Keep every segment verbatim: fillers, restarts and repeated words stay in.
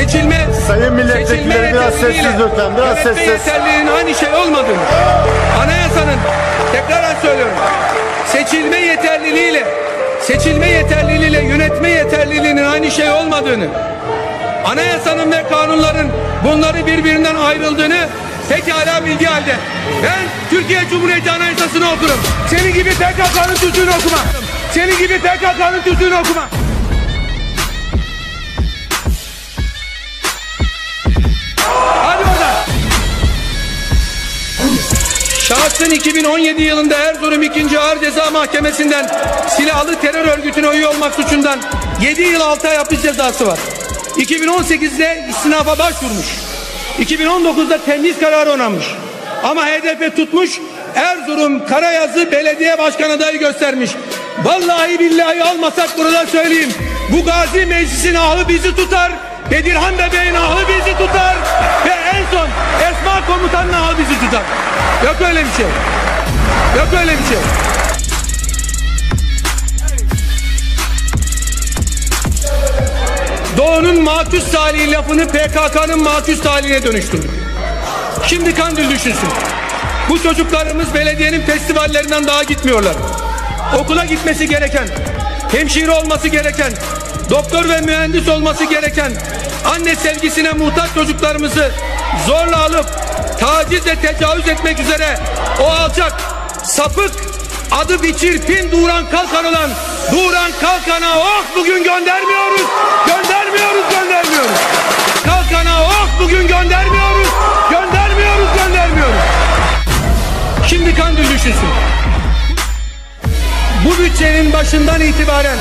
seçilme Sayın milletvekilleri biraz sessiz lütfen, biraz sessiz. yeterliliğinin aynı şey olmadığını, anayasanın, tekrar söylüyorum, seçilme yeterliliğiyle seçilme yeterliliğiyle yönetme yeterliliğinin aynı şey olmadığını, anayasanın ve kanunların bunları birbirinden ayrıldığını pekala bilgi halde. Ben Türkiye Cumhuriyeti Anayasası'nı okurum. Senin gibi P K K'nın tüzüğünü okuma. Senin gibi P K K'nın tüzüğünü okuma. Hadi oradan. Şahsın iki bin on yedi yılında Erzurum ikinci Ağır Ceza Mahkemesi'nden silahlı terör örgütüne üye olmak suçundan yedi yıl altı ay hapis cezası var. iki bin on sekizde istinafa başvurmuş. iki bin on dokuzda temyiz kararı onanmış. Ama H D P tutmuş, Erzurum Karayazı Belediye Başkan adayı göstermiş. Vallahi billahi almasak burada söyleyeyim. Bu Gazi Meclis'in ahı bizi tutar. Bedirhan Bebeğin ahı bizi tutar. Ve en son Esma Komutan'ın ahı bizi tutar. Yok öyle bir şey. Yok öyle bir şey. Doğu'nun maküs talihi lafını P K K'nın maküs talihine dönüştürdü. Şimdi Kandil düşünsün. Bu çocuklarımız belediyenin festivallerinden daha gitmiyorlar. Okula gitmesi gereken, hemşire olması gereken, doktor ve mühendis olması gereken, anne sevgisine muhtaç çocuklarımızı zorla alıp taciz ve tecavüz etmek üzere o alçak, sapık, adı bir çirkin Duran Kalkan olan Duran Kalkan'a ok bugün göndermiyoruz. Göndermiyoruz, göndermiyoruz. Kalkan'a ok bugün göndermiyoruz. Göndermiyoruz, göndermiyoruz. Şimdi Kandil düşünsün. Bu bütçenin başından itibaren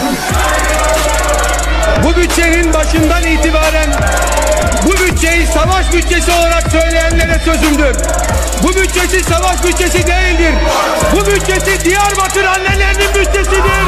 bu bütçenin başından itibaren bu bütçeyi savaş bütçesi olarak söyleyenlere sözümdür. Bu bütçesi savaş bütçesi değildir. Bu bütçesi Diyarbakır annelerinin bütçesidir.